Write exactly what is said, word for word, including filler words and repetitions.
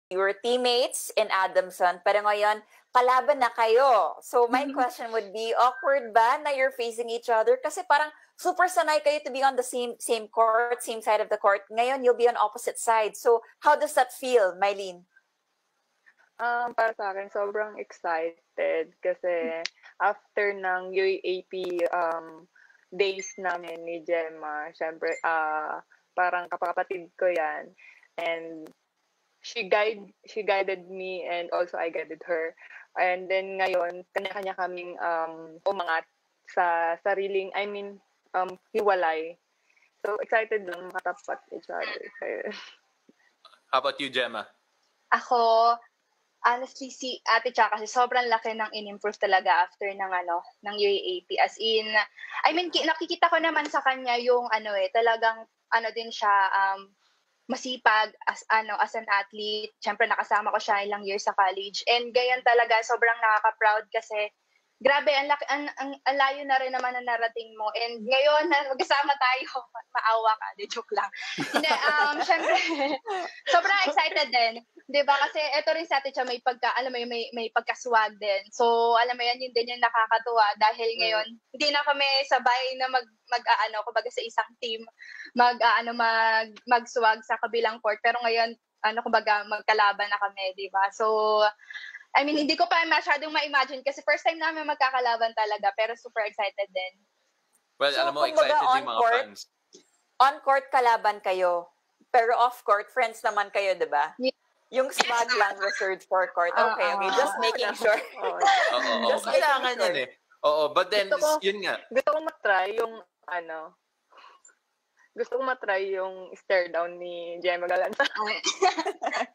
you were teammates in Adamson, pero ngayon, kalaban na kayo. So my question would be, awkward ba na you're facing each other? Kasi parang super sanay kayo to be on the same same court, same side of the court. Ngayon, you'll be on opposite sides. So how does that feel, Mylene? Um, para sa akin, sobrang excited kasi after ng U A P um, days namin ni Gemma, syempre, uh, parang kapatid ko yan. And she guide she guided me and also I guided her. And then ngayon, kanya-kanya kaming um, umangat sa sariling, I mean, um, hiwalay. So, excited lang makatapat each other. How about you, Gemma? Ako, honestly, si Ate Cha kasi sobrang laki ng in-improve talaga after ng ano, ng U A A P. As in, I mean, nakikita ko naman sa kanya yung ano eh, talagang ano din siya, um, masipag as ano as an athlete. Siyempre nakasama ko siya ilang years sa college. And gayon talaga, sobrang nakaka-proud kasi grabe, ang, laki, ang, ang, ang layo na rin naman ang narating mo. And ngayon, na magkasama tayo, maawa ka, di joke lang. Hindi, um, syempre, sobrang excited din. Di ba? Kasi eto rin sa atin siya, may pagka, alam mo yun, may, may pagkaswag din. So, alam mo yan, yun din yung nakakatuwa. Dahil ngayon, mm. hindi na kami sabay na mag, mag ano, kumbaga sa isang team, mag, ano, mag, magswag sa kabilang court. Pero ngayon, ano, kumbaga, magkalaban na kami, di ba? So, I mean, hindi ko pa masyadong ma-imagine kasi first time namin magkakalaban talaga, pero super excited din. Well, so, alam mo, excited yung mga court, fans. On-court kalaban kayo, pero off-court, friends naman kayo, di ba? Yeah. Yung swag lang reserved for court. Okay, okay. Just making sure. Oo, oo. Kailangan yan eh. Oo, but then, gusto ko, yun nga. Gusto ko matry yung, ano, gusto ko matry yung stare down ni Gemma Galanza.